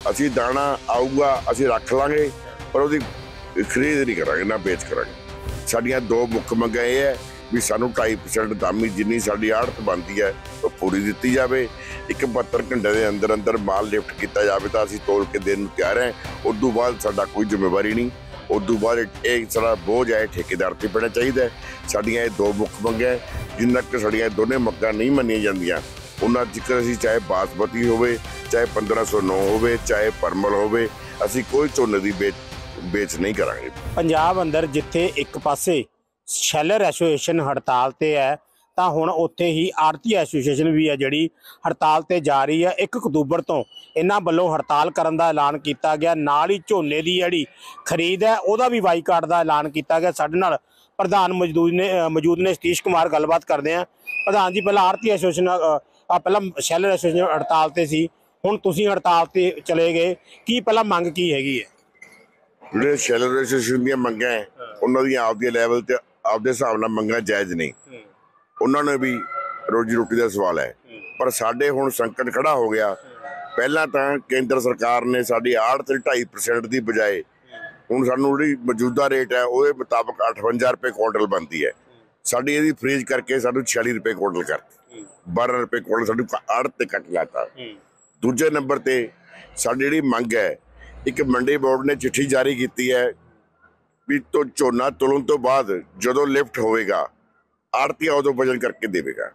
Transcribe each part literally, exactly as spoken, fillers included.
ਅਸੀਂ दाना आऊगा ਅਸੀਂ रख लांगे पर ਉਹਦੀ खरीद नहीं करांगे ना बेच करांगे। साडियां दो मुख मंगां ਇਹ है भी सानू ढाई परसेंट दामी जिन्नी साडी आड़त बनती है वो पूरी दिती जाए। एक बहत्तर घंटे के अंदर अंदर माल लिफ्ट किया जाए तो असीं तोल के देने तैयार हैं। उस तो बाद साडा कोई जिम्मेवारी नहीं। उस तो बाद एक सारा बोझ है ठेकेदार ते पैना चाहिए। साडियां दो मुख मंगां जिन्ना तक साडियां दोनों मंगां नहीं मन्नियां जांदियां उन्ना जिक्र असीं चाहे बासमती होवे चाहे पंद्रह सौ नौ होवे चाहे परमल होवे असीं कोई झोने दी बेच बेच नहीं करांगे। पंजाब अंदर जिथे एक पासे शैलर एसोसीएशन हड़ताल ते है तां हुण उत्थे ही आड़ती एसोसीएशन भी है जिहड़ी हड़ताल ते जा रही है। एक अक्तूबर तो इन्हां वल्लों हड़ताल करन दा ऐलान किया गया। नाल ही झोने दी जिहड़ी खरीद है उहदा भी बाईकाट दा ऐलान किया गया। साडे नाल प्रधान मौजूद ने मौजूद ने सतीश कुमार गलबात करते हैं। प्रधान जी पहला आड़ती एसोसीएशन पहला शैलर एसोसीएशन हड़ताल ते सी हुण तुसीं हड़ताल ते चले गए की पहला मंग की हैगी है? ਜਿਹੜੇ ਸ਼ੈਲਰ ਐਸੋਸੀਏਸ਼ਨ ਦੀਆਂ ਮੰਗਾਂ ਹੈ ਉਹਨਾਂ ਦੀਆਂ ਆਪਦੇ ਲੈਵਲ ਤੇ ਆਪਦੇ ਹਿਸਾਬ ਨਾਲ ਮੰਗਾਂ ਜਾਇਜ਼ ਨਹੀਂ। ਉਹਨਾਂ ਨੇ ਵੀ ਰੋਜੀ ਰੋਟੀ ਦਾ ਸਵਾਲ ਹੈ ਪਰ ਸਾਡੇ ਹੁਣ ਸੰਕਟ ਖੜਾ ਹੋ ਗਿਆ। ਪਹਿਲਾਂ ਤਾਂ ਕੇਂਦਰ ਸਰਕਾਰ ਨੇ ਸਾਡੀ ਆੜਤ ਤੇ ਢਾਈ ਪਰਸੈਂਟ ਦੀ ਬਜਾਏ ਹੁਣ ਸਾਨੂੰ ਜਿਹੜੀ ਮੌਜੂਦਾ ਰੇਟ ਹੈ ਉਹਦੇ ਮੁਤਾਬਕ ਅਠਵੰਜਾ ਰੁਪਏ ਕੁਇੰਟਲ ਬਣਦੀ ਹੈ। ਸਾਡੀ ਇਹਦੀ ਫਰੀਜ਼ ਕਰਕੇ ਸਾਨੂੰ ਛਿਆਲੀ ਰੁਪਏ ਕੁਇੰਟਲ ਕਰਤੀ। ਬਾਰਾਂ ਰੁਪਏ ਕੁਇੰਟਲ ਸਾਡੀ ਆੜਤ ਤੇ ਕੱਟ ਲਾਤਾ। ਦੂਜੇ ਨੰਬਰ ਤੇ ਸਾਡੀ ਜਿਹੜੀ ਮੰਗ ਹੈ एक मंडी बोर्ड ने चिट्ठी जारी की है भी तो झोना तुलन तो बाद जो लिफ्ट होएगा आड़तिया उदों वजन करके देगा।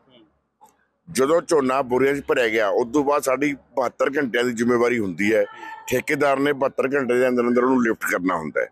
जो झोना बोरिया च भरिया गया उस तो बाद साड़ी बहत्तर घंटे की जिम्मेवारी होंगी है। ठेकेदार ने बहत्तर घंटे के अंदर अंदर उन्होंने लिफ्ट करना होंगे।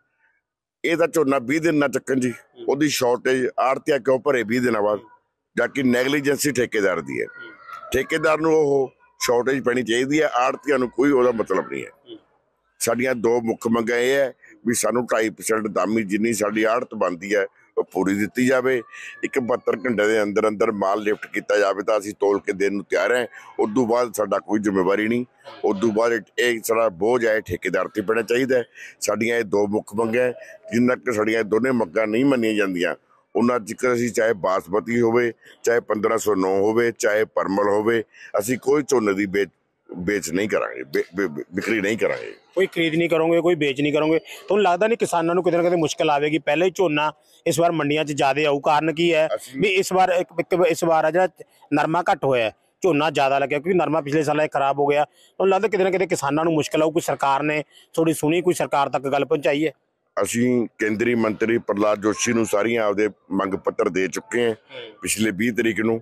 ये तो झोना बीस दिन ना चक्कन जी वो शॉर्टेज आड़तिया क्यों भरे बीस दिन बाद जाकि नैगलीजेंसी ठेकेदार की है। ठेकेदार को शॉर्टेज पैनी चाहिए है। आड़तिया कोई वो मतलब नहीं है। साडियां दो मुख मंगां ये है भी सानू ढाई परसेंट दामी जिन्नी साडी आड़त बनती है वो पूरी दिती जाए। एक बहत्तर घंटे के अंदर अंदर माल लिफ्ट किया जाए तो असीं तोल के देने तैयार हैं। उस तो बाद साडा कोई जिम्मेवारी नहीं। उस तो बाद एक सारा बोझ है ठेकेदार ते पैना चाहिए। साडियां दो मुख मंगां जिन्ना तक साडियां दोनों मंगां नहीं मन्नियां जांदियां उन्ना जिक्र असीं चाहे बासमती होवे चाहे पंद्रह सौ नौ होवे चाहे परमल होवे असीं कोई झोने दी बेच बेच नहीं करांगे बे, बे, बिक्री नहीं करांगे। कोई खरीद नहीं करोगे कोई बेच नहीं करोगे तो लगता नहीं किसानों को कितने ना कितने मुश्किल आएगी? पहले ही झोना इस बार मंडियां च ज्यादा आऊ कारण की है भी इस बार एक, एक, इस बार जो नरमा घट होया झोना ज्यादा लगे क्योंकि नरमा पिछले साल खराब हो गया तो लगता कितने ना कितने किसानों को मुश्किल आऊ। कोई सरकार ने थोड़ी सुनी कोई सरकार तक गल पहुंचाई है? ਅਸੀਂ ਕੇਂਦਰੀ ਮੰਤਰੀ ਪ੍ਰਹਲਾਦ ਜੋਸ਼ੀ ਨੂੰ ਸਾਰੀਆਂ ਆਪਦੇ ਮੰਗ ਪੱਤਰ ਦੇ ਚੁੱਕੇ ਹਾਂ। ਪਿਛਲੇ ਵੀਹ ਤਰੀਕ ਨੂੰ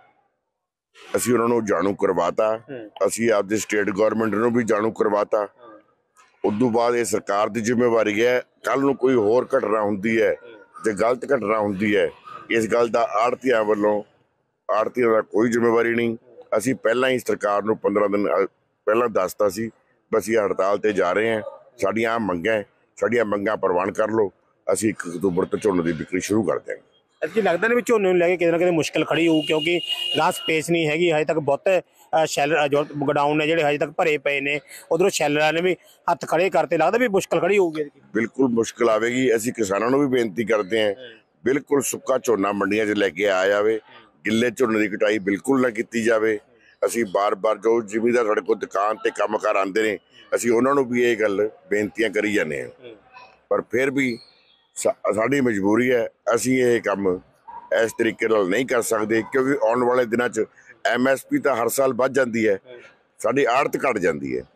ਅਸੀਂ ਉਹਨਾਂ ਨੂੰ ਜਾਣੂ ਕਰਵਾਤਾ। ਅਸੀਂ ਆਪਦੇ ਸਟੇਟ ਗਵਰਨਮੈਂਟ ਨੂੰ ਵੀ ਜਾਣੂ ਕਰਵਾਤਾ। ਉਸ ਤੋਂ ਬਾਅਦ ਇਹ ਸਰਕਾਰ ਦੀ ਜ਼ਿੰਮੇਵਾਰੀ ਹੈ। ਕੱਲ ਨੂੰ ਕੋਈ ਹੋਰ ਘਟਨਾ ਹੁੰਦੀ ਹੈ ਜੇ ਗਲਤ ਘਟਨਾ ਹੁੰਦੀ ਹੈ ਇਸ ਗੱਲ ਦਾ ਆੜਤੀਆਂ ਵੱਲੋਂ ਆੜਤੀਆਂ ਦਾ ਕੋਈ ਜ਼ਿੰਮੇਵਾਰੀ ਨਹੀਂ। ਅਸੀਂ ਪਹਿਲਾਂ ਹੀ ਸਰਕਾਰ ਨੂੰ ਪੰਦਰਾਂ ਦਿਨ ਪਹਿਲਾਂ ਦੱਸਤਾ ਸੀ ਵੀ ਅਸੀਂ ਹੜਤਾਲ ਤੇ ਜਾ ਰਹੇ ਹਾਂ। ਸਾਡੀਆਂ ਆਹ ਮੰਗਾਂ ਸਾਡੀਆਂ ਮੰਗਾਂ ਪ੍ਰਵਾਨ ਕਰ ਲਓ ਅਸੀਂ ਇੱਕ ਅਕਤੂਬਰ ਤੋਂ ਝੋਨੇ ਦੀ ਵਿਕਰੀ ਸ਼ੁਰੂ ਕਰ ਦਿਆਂਗੇ। जी लगता नहीं भी झोने को लैके कितने ना कितने मुश्किल खड़ी हो क्योंकि गां स्पेस नहीं हैगी हजे तक बहुत शैलर जो गोडाउन ने जो हजे तक भरे पे ने उधरों शैलर ने भी हथ खड़े करते लगता भी मुश्किल खड़ी होगी। बिल्कुल मुश्किल आएगी। असीं किसानों को भी बेनती करते हैं बिल्कुल सुक्का झोना मंडियां च लैके आ जाए। गिले झोने की कटाई बिल्कुल ना की जाए। असीं बार बार जो जिमीदार साडे कोल दुकान ते काम कार आंदे ने असीं उन्हां नूं भी ये गल बेनतियां करी जाने पर फिर भी साड़ी मजबूरी है। असीं ये काम इस तरीके नाल नहीं कर सकते क्योंकि आने वाले दिनों च एम एस पी तो हर साल बढ़ जाती है साड़ी आड़त घट जाती है।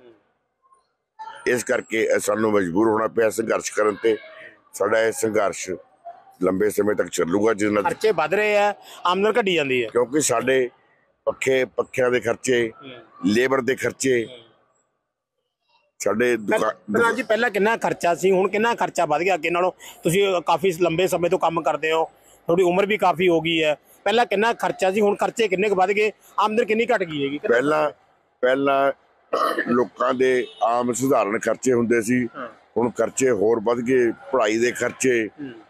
इस करके सानू मजबूर होना पिया संघर्ष करन ते। साडा यह संघर्ष लंबे समय तक चलूगा जिन्ना खर्चे बढ़ रहे हैं आमदन घटी जाती है क्योंकि साडे पखे पखियां दे खर्चे लेबर दे खर्चे ਸਾਡੇ ਦੁਕਾਨ ਜੀ ਪਹਿਲਾਂ ਕਿੰਨਾ ਖਰਚਾ ਸੀ ਹੁਣ ਕਿੰਨਾ ਖਰਚਾ ਵੱਧ ਗਿਆ ਅੱਗੇ ਨਾਲੋਂ? ਤੁਸੀਂ ਕਾਫੀ ਲੰਬੇ ਸਮੇਂ ਤੋਂ ਕੰਮ ਕਰਦੇ ਹੋ ਤੁਹਾਡੀ ਉਮਰ ਵੀ ਕਾਫੀ ਹੋ ਗਈ ਹੈ। ਪਹਿਲਾਂ ਕਿੰਨਾ ਖਰਚਾ ਸੀ ਹੁਣ ਖਰਚੇ ਕਿੰਨੇ ਕੁ ਵੱਧ ਗਏ ਆਮਦਨ ਕਿੰਨੀ ਘਟ ਗਈ ਹੈਗੀ? ਪਹਿਲਾਂ ਪਹਿਲਾਂ ਲੋਕਾਂ ਦੇ ਆਮ ਸਧਾਰਨ ਖਰਚੇ ਹੁੰਦੇ ਸੀ ਹੁਣ ਖਰਚੇ ਹੋਰ ਵੱਧ ਗਏ। ਪੜ੍ਹਾਈ ਦੇ ਖਰਚੇ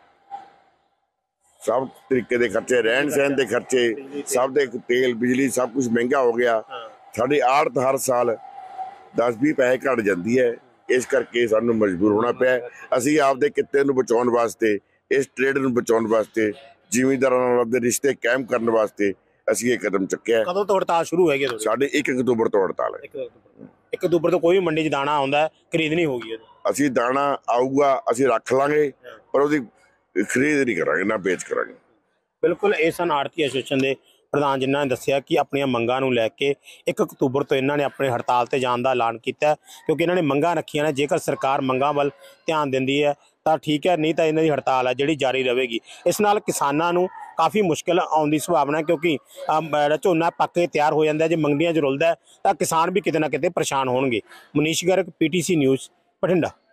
सब तरीके के खर्चे रहन सहन के खर्चे सब दे तेल बिजली सब कुछ महंगा हो गया। साड़ी आड़त हर साल दस भी पैसे घट जाती है। इस करके सानू मजबूर होना पिया। असी आपदे किते नूं बचाउण वास्ते इस ट्रेड नूं बचाउण वास्ते जिमींदारां नाल आपदे रिश्ते कायम करन वास्ते ਅਸੀਂ ਇਹ ਕਦਮ ਚੁੱਕਿਆ। ਕਦੋਂ ਤੋਂ ਹੜਤਾਲ ਸ਼ੁਰੂ ਹੈਗੀ ਤੁਹਾਡੀ? ਸਾਡੇ ਇੱਕ ਅਕਤੂਬਰ ਤੋਂ ਹੜਤਾਲ ਹੈ। ਇੱਕ ਅਕਤੂਬਰ ਤੋਂ ਕੋਈ ਵੀ ਮੰਡੀ 'ਚ ਦਾਣਾ ਆਉਂਦਾ ਹੈ, ਖਰੀਦ ਨਹੀਂ ਹੋਗੀ। ਅਸੀਂ ਦਾਣਾ ਆਊਗਾ ਅਸੀਂ ਰੱਖ ਲਾਂਗੇ, ਪਰ ਉਹਦੀ ਖਰੀਦ ਨਹੀਂ ਕਰਾਂਗੇ, ਨਾ ਵੇਚ ਕਰਾਂਗੇ। ਬਿਲਕੁਲ, ਇਹ ਸਨ ਆੜਤੀ ਐਸੋਸੀਏਸ਼ਨ ਦੇ ਪ੍ਰਧਾਨ ਜਿਨ੍ਹਾਂ ਨੇ ਦੱਸਿਆ ਕਿ ਆਪਣੀਆਂ ਮੰਗਾਂ ਨੂੰ ਲੈ ਕੇ ਇੱਕ ਅਕਤੂਬਰ ਤੋਂ ਇਹਨਾਂ ਨੇ ਆਪਣੇ ਹੜਤਾਲ ਤੇ ਜਾਣ ਦਾ ਐਲਾਨ ਕੀਤਾ, ਕਿਉਂਕਿ ਇਹਨਾਂ ਨੇ ਮੰਗਾਂ ਰੱਖੀਆਂ ਨੇ। ਜੇਕਰ ਸਰਕਾਰ ਮੰਗਾਂ ਵੱਲ ਧਿਆਨ ਦਿੰਦੀ ਹੈ ਤਾਂ ਠੀਕ ਹੈ, ਨਹੀਂ ਤਾਂ ਇਹਨਾਂ ਦੀ ਹੜਤਾਲ ਹੈ ਜਿਹੜੀ ਜਾਰੀ ਰਹੇਗੀ। ਇਸ ਨਾਲ ਕਿਸਾਨਾਂ ਨੂੰ ਕਾਫੀ ਮੁਸ਼ਕਿਲ ਆਉਣ ਦੀ ਸੰਭਾਵਨਾ ਹੈ, ਕਿਉਂਕਿ ਅਮ, ਝੋਨਾ ਪੱਕ ਕੇ ਤਿਆਰ ਹੋ ਜਾਂਦਾ, ਜੇ ਮੰਡੀਆਂ 'ਚ ਰੁਲਦਾ ਤਾਂ ਕਿਸਾਨ ਵੀ ਕਿਤੇ ਨਾ ਕਿਤੇ ਪਰੇਸ਼ਾਨ ਹੋਣਗੇ। Manish Garg, PTC news, Bathinda.